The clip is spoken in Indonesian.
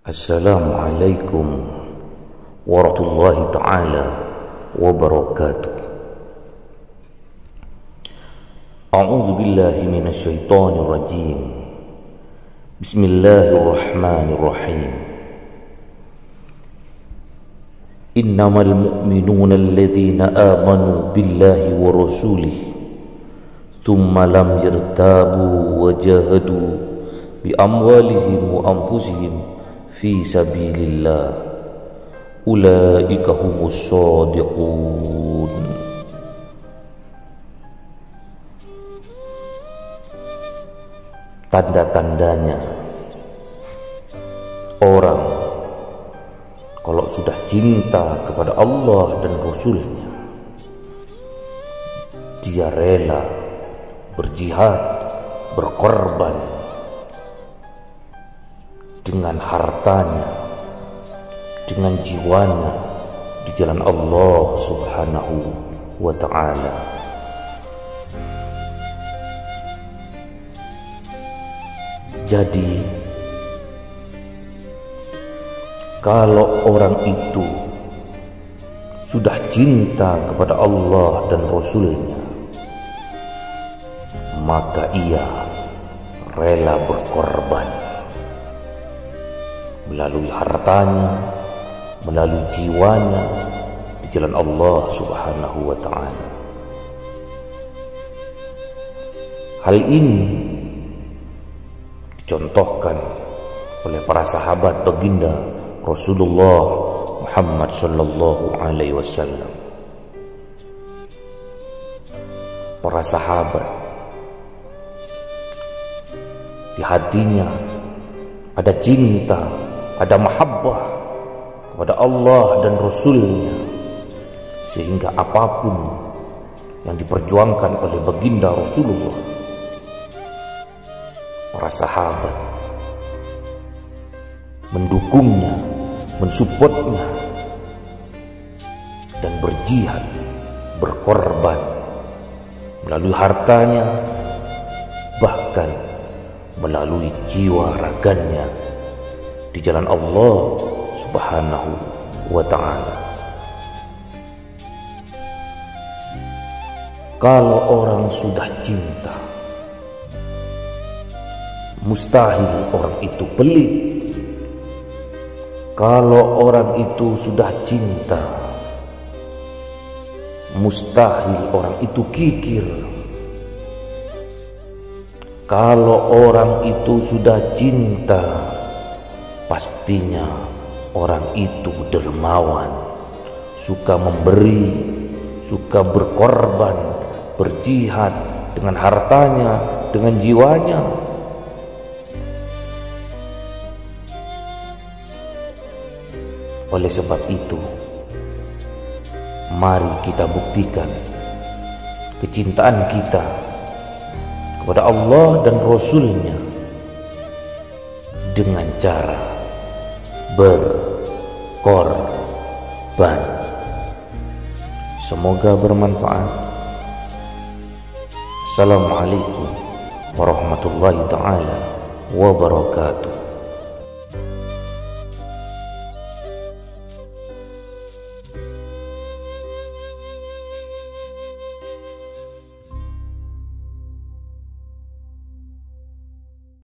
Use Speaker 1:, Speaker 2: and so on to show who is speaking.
Speaker 1: Assalamualaikum warahmatullahi ta'ala wabarakatuh. A'udzu billahi minasy syaithanir rajim. Bismillahirrahmanirrahim. Innamal mu'minuna alladzina amanu billahi wa rasulihi thumma lam yartabu wa jahadu bi amwalihim wa anfusihim fi sabilillah ulaika humus shadiqun. Tanda-tandanya orang kalau sudah cinta kepada Allah dan Rasulnya, dia rela berjihad, berkorban dengan hartanya, dengan jiwanya di jalan Allah Subhanahu wa ta'ala. Jadi kalau orang itu sudah cinta kepada Allah dan Rasulnya, maka ia rela berkorban melalui hartanya, melalui jiwanya di jalan Allah Subhanahu wa ta'ala. Hal ini dicontohkan oleh para sahabat baginda Rasulullah Muhammad sallallahu alaihi wasallam. Para sahabat di hatinya ada cinta, ada mahabbah kepada Allah dan Rasulnya, sehingga apapun yang diperjuangkan oleh baginda Rasulullah, para sahabat mendukungnya, mensupportnya, dan berjihad, berkorban melalui hartanya, bahkan melalui jiwa raganya di jalan Allah Subhanahu wa ta'ala. Kalau orang sudah cinta, mustahil orang itu pelit. Kalau orang itu sudah cinta, mustahil orang itu kikir. Kalau orang itu sudah cinta, pastinya orang itu dermawan, suka memberi, suka berkorban, berjihad dengan hartanya, dengan jiwanya. Oleh sebab itu, mari kita buktikan kecintaan kita kepada Allah dan Rasulnya dengan cara berkorban. Semoga bermanfaat. Assalamualaikum warahmatullahi ta'ala wabarakatuh.